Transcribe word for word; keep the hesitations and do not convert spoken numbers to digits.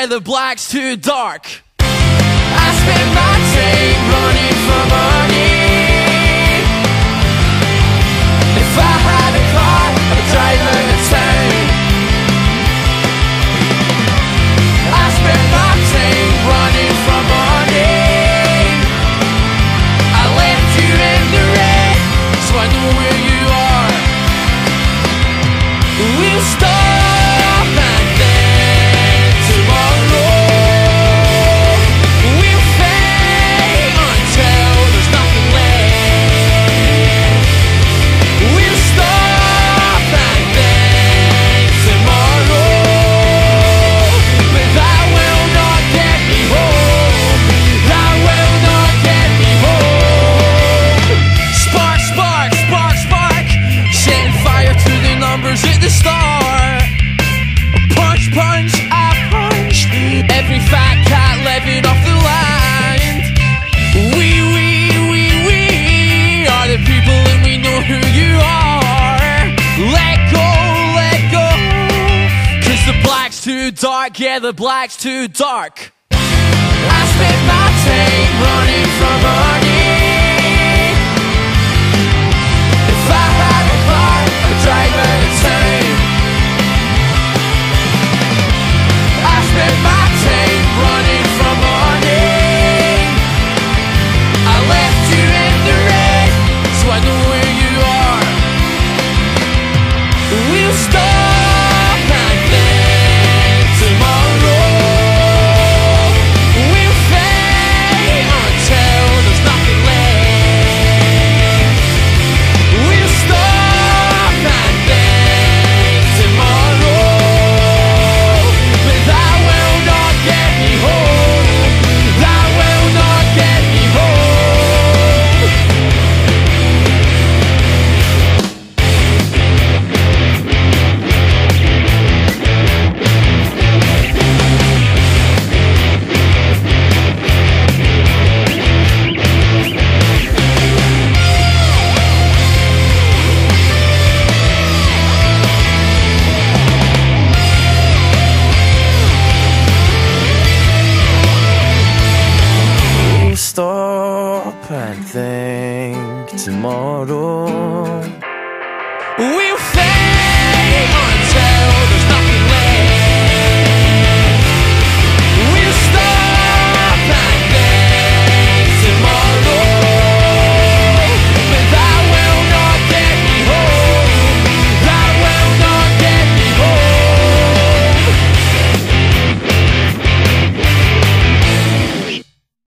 yeah, the black's too dark. I spent my time running for money. If I had a car, I would drive out of town. I spent my time running for money. I left you in the rain, so I know where you are. We'll stop and then tomorrow we'll fade until there's nothing left. We'll stop and then tomorrow, but that will not get me home. That will not get me home. Spark, spark, spark, spark, setting fire to the numbers at the start. Punch, punch, I punch every fat cat living off the land. We, we, we, we are the people and we know who you are. Let go, let go, cause the black's too dark, yeah, the black's too dark. I spent my time running from money. If I had a car, I would drive out of town. I spent my time running from money. I left you in the rain, so I know where you are. We'll stop and then tomorrow we'll fade until there's nothing left. We'll stop and then tomorrow, but that will not get me home. That will not get me home. We'll stop and think tomorrow. We